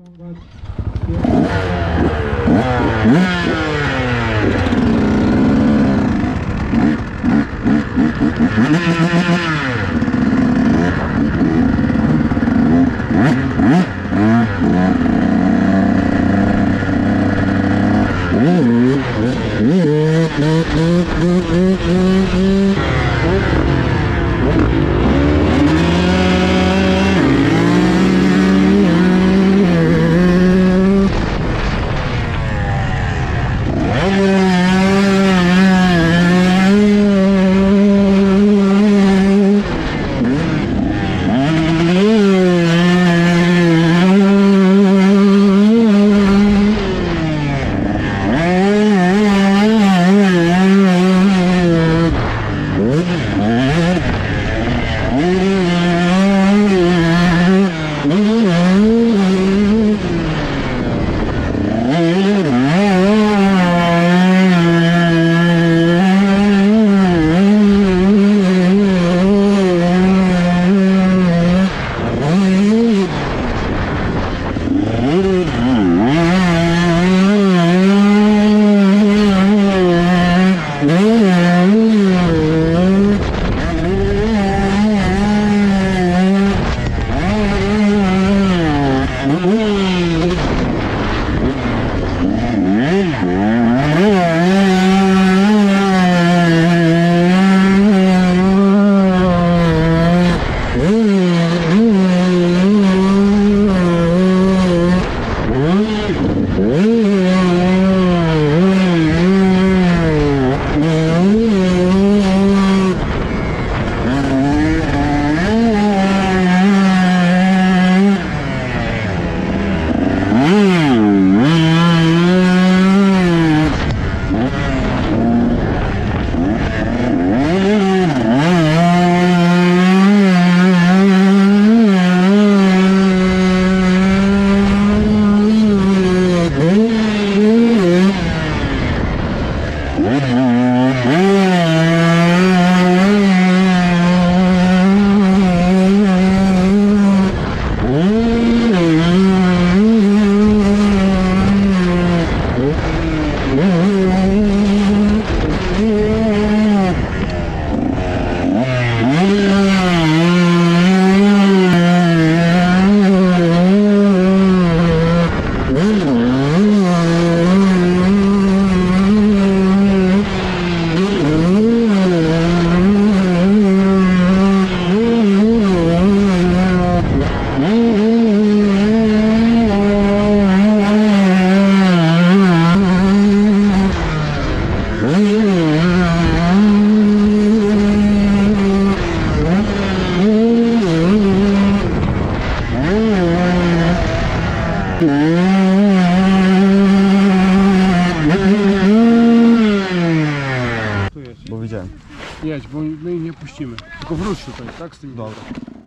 Bo widziałem. Jedź, bo my ich nie puścimy. Tylko wróć tutaj, tak? Z tymi... Dobra.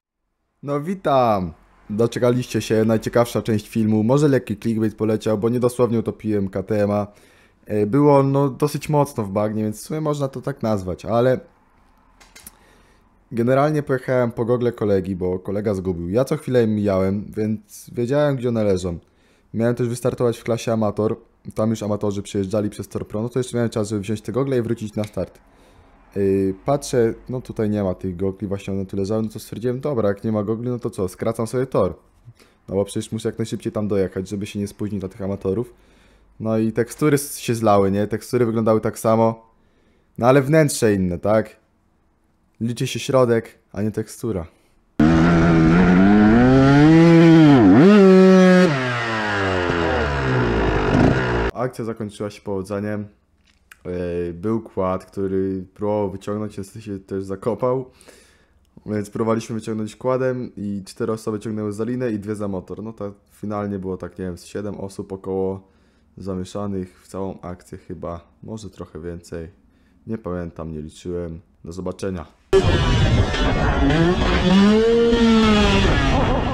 No witam! Doczekaliście się, najciekawsza część filmu. Może lekki clickbait poleciał, bo niedosłownie utopiłem KTM-a. Było no dosyć mocno w bagnie, więc w sumie można to tak nazwać, ale... Generalnie pojechałem po gogle kolegi, bo kolega zgubił. Ja co chwilę im mijałem, więc wiedziałem, gdzie one leżą. Miałem też wystartować w klasie amator. Tam już amatorzy przyjeżdżali przez Tor Pro, no to jeszcze miałem czas, żeby wziąć te gogle i wrócić na start. Patrzę, no tutaj nie ma tych gogli, właśnie one tu leżały, no to stwierdziłem, dobra, jak nie ma gogli, no to co, skracam sobie tor. No bo przecież muszę jak najszybciej tam dojechać, żeby się nie spóźnić na tych amatorów. No i tekstury się zlały, nie? Tekstury wyglądały tak samo. No ale wnętrze inne, tak? Liczy się środek, a nie tekstura. Akcja zakończyła się powodzeniem. Był kład, który próbował wyciągnąć, niestety się też zakopał. Więc próbowaliśmy wyciągnąć kładem i 4 osoby ciągnęły za linę i 2 za motor. No to finalnie było tak, nie wiem, z 7 osób około zamieszanych w całą akcję chyba. Może trochę więcej. Nie pamiętam, nie liczyłem. Do zobaczenia.